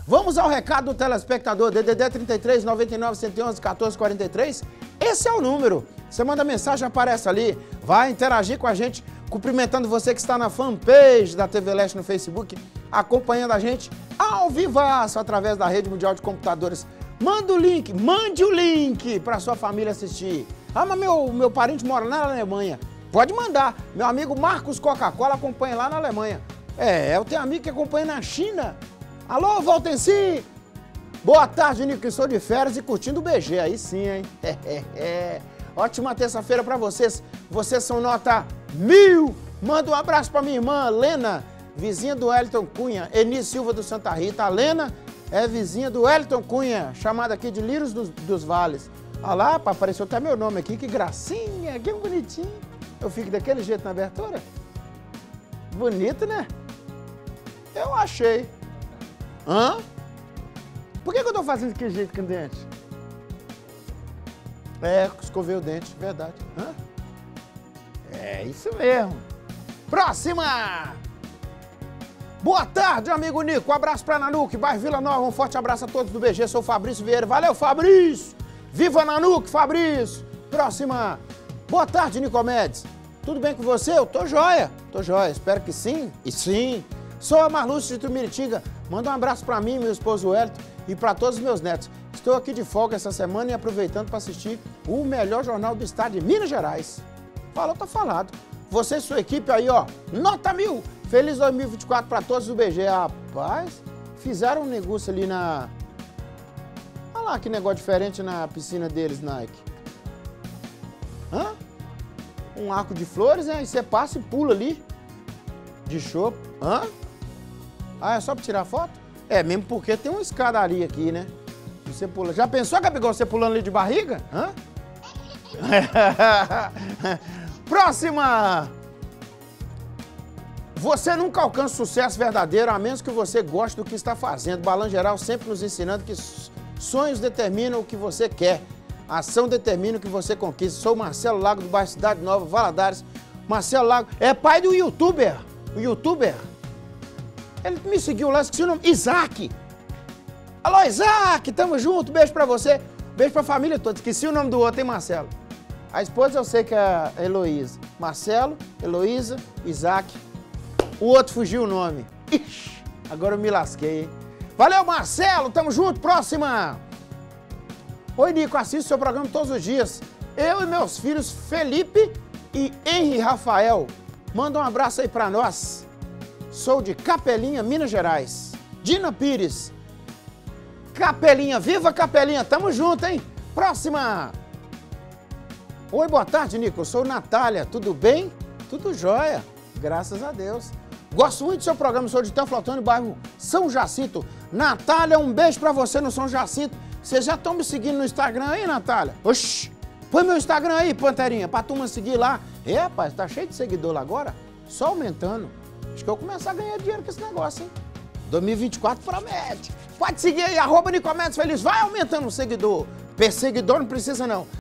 Vamos ao recado do telespectador, DDD 33 99 111 14 43. Esse é o número. Você manda mensagem, aparece ali. Vai interagir com a gente, cumprimentando você que está na fanpage da TV Leste no Facebook, acompanhando a gente ao vivaço através da rede mundial de computadores. Mande o link para sua família assistir. Ah, mas meu parente mora na Alemanha. Pode mandar. Meu amigo Marcos Coca-Cola acompanha lá na Alemanha. Eu tenho amigo que acompanha na China. Alô, Valtenci! Boa tarde, Nico, que estou de férias e curtindo o BG. Aí sim, hein? Ótima terça-feira para vocês. Vocês são nota 1000. Manda um abraço para minha irmã, Lena, vizinha do Wellington Cunha. Eni Silva do Santa Rita. A Lena é vizinha do Wellington Cunha, chamada aqui de Lírios dos Vales. Olha lá, apareceu até meu nome aqui. Que gracinha, que bonitinho. Eu fico daquele jeito na abertura? Bonito, né? Eu achei. Hã? Por que eu tô fazendo daquele jeito com o dente? Escovei o dente, verdade. Hã? É isso mesmo. Próxima! Boa tarde, amigo Nico. Um abraço pra Nanuque, bairro Vila Nova. Um forte abraço a todos do BG. Sou o Fabrício Vieira. Valeu, Fabrício! Viva Nanuque, Fabrício! Próxima! Boa tarde, Nicomedes. Tudo bem com você? Eu tô joia. Espero que sim. E sim. Sou a Marlúcia de Tumiritinga. Manda um abraço pra mim, meu esposo Wellington, e para todos os meus netos. Estou aqui de folga essa semana e aproveitando para assistir o melhor jornal do estado de Minas Gerais. Falou, tá falado. Você e sua equipe aí, ó, nota 1000. Feliz 2024 para todos do BG. Rapaz, fizeram um negócio ali na... Olha lá que negócio diferente na piscina deles, Nike. Hã? Um arco de flores, né? E você passa e pula ali. De chopp. Hã? Ah, é só para tirar foto? Mesmo porque tem uma escadaria aqui, né? Você pula. Já pensou, Gabigol, você pulando ali de barriga? Hã? Próxima! Você nunca alcança sucesso verdadeiro, a menos que você goste do que está fazendo. Balan Geral sempre nos ensinando que sonhos determinam o que você quer. Ação determina o que você conquista. Sou Marcelo Lago, do bairro Cidade Nova, Valadares. Marcelo Lago é pai do youtuber. O youtuber. Ele me seguiu lá, esqueci o nome. Isaac. Alô, Isaac, tamo junto. Beijo pra você. Beijo pra família toda. Esqueci o nome do outro, hein, Marcelo? A esposa eu sei que é a Heloísa. Marcelo, Heloísa, Isaac. O outro fugiu o nome. Ixi, agora eu me lasquei, hein? Valeu, Marcelo, tamo junto. Próxima. Oi, Nico, assisto seu programa todos os dias. Eu e meus filhos Felipe e Henri Rafael. Manda um abraço aí pra nós. Sou de Capelinha, Minas Gerais. Dina Pires. Capelinha, viva Capelinha, tamo junto, hein? Próxima. Oi, boa tarde, Nico. Eu sou Natália, tudo bem? Tudo jóia, graças a Deus. Gosto muito do seu programa, sou de Teoflotone, bairro São Jacinto. Natália, um beijo pra você no São Jacinto. Vocês já estão me seguindo no Instagram aí, Natália? Oxi, põe meu Instagram aí, Panterinha, pra turma seguir lá. Rapaz, tá cheio de seguidor lá agora, só aumentando. Acho que eu vou começar a ganhar dinheiro com esse negócio, hein? 2024 promete. Pode seguir aí, @Nicomedes Feliz. Vai aumentando o seguidor. Perseguidor não precisa, não.